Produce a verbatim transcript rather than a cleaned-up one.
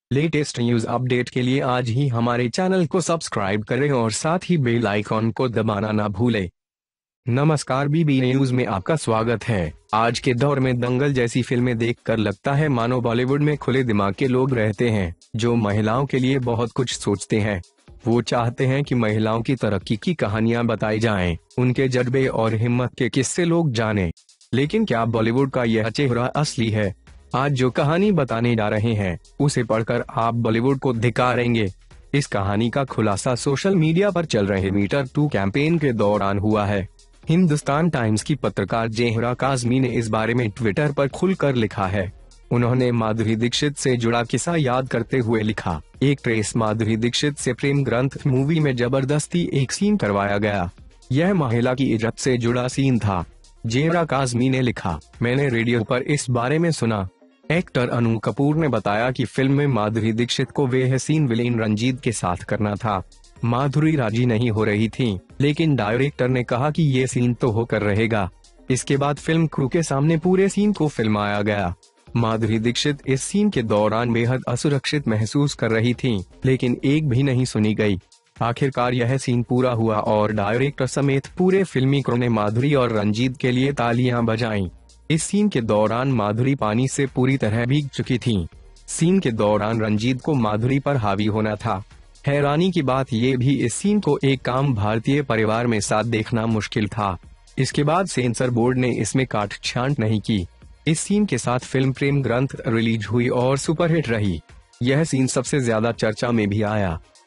Latest news update के लिए आज ही हमारे चैनल को सब्सक्राइब करें और साथ ही बेल आइकॉन को दबाना ना भूलें। नमस्कार, बीबी न्यूज में आपका स्वागत है। आज के दौर में दंगल जैसी फिल्में देखकर लगता है मानो बॉलीवुड में खुले दिमाग के लोग रहते हैं, जो महिलाओं के लिए बहुत कुछ सोचते हैं। वो चाहते हैं कि महिलाओं की तरक्की की कहानियां बताई जाएं, उनके जज्बे और हिम्मत के किस्से लोग जानें। लेकिन क्या बॉलीवुड का यह चेहरा असली है? आज जो कहानी बताने जा रहे हैं, उसे पढ़कर आप बॉलीवुड को धिक्कारेंगे। इस कहानी का खुलासा सोशल मीडिया पर चल रहे मीटर टू कैंपेन के दौरान हुआ है। हिंदुस्तान टाइम्स की पत्रकार ज़ेहरा काज़मी ने इस बारे में ट्विटर पर खुलकर लिखा है। उन्होंने माधुरी दीक्षित से जुड़ा किस्सा याद करते हुए लिखा, एक ट्रेस माधुरी दीक्षित से प्रेम ग्रंथ मूवी में जबरदस्ती एक सीन करवाया गया। यह महिला की इज्जत से जुड़ा सीन था। ज़ेहरा काज़मी ने लिखा, मैंने रेडियो पर इस बारे में सुना। एक्टर अनु कपूर ने बताया कि फिल्म में माधुरी दीक्षित को वह सीन विलेन रंजीत के साथ करना था। माधुरी राजी नहीं हो रही थी, लेकिन डायरेक्टर ने कहा कि ये सीन तो होकर रहेगा। इसके बाद फिल्म क्रू के सामने पूरे सीन को फिल्माया गया। माधुरी दीक्षित इस सीन के दौरान बेहद असुरक्षित महसूस कर रही थी, लेकिन एक भी नहीं सुनी गई। आखिरकार यह सीन पूरा हुआ और डायरेक्टर समेत पूरे फिल्मी क्रू ने माधुरी और रंजीत के लिए तालियां बजाईं। इस सीन के दौरान माधुरी पानी से पूरी तरह भीग चुकी थी। सीन के दौरान रंजीत को माधुरी पर हावी होना था। हैरानी की बात यह भी इस सीन को एक आम भारतीय परिवार में साथ देखना मुश्किल था। इसके बाद सेंसर बोर्ड ने इसमें काट छांट नहीं की। इस सीन के साथ फिल्म प्रेम ग्रंथ रिलीज हुई और सुपरहिट रही। यह सीन सबसे ज्यादा चर्चा में भी आया।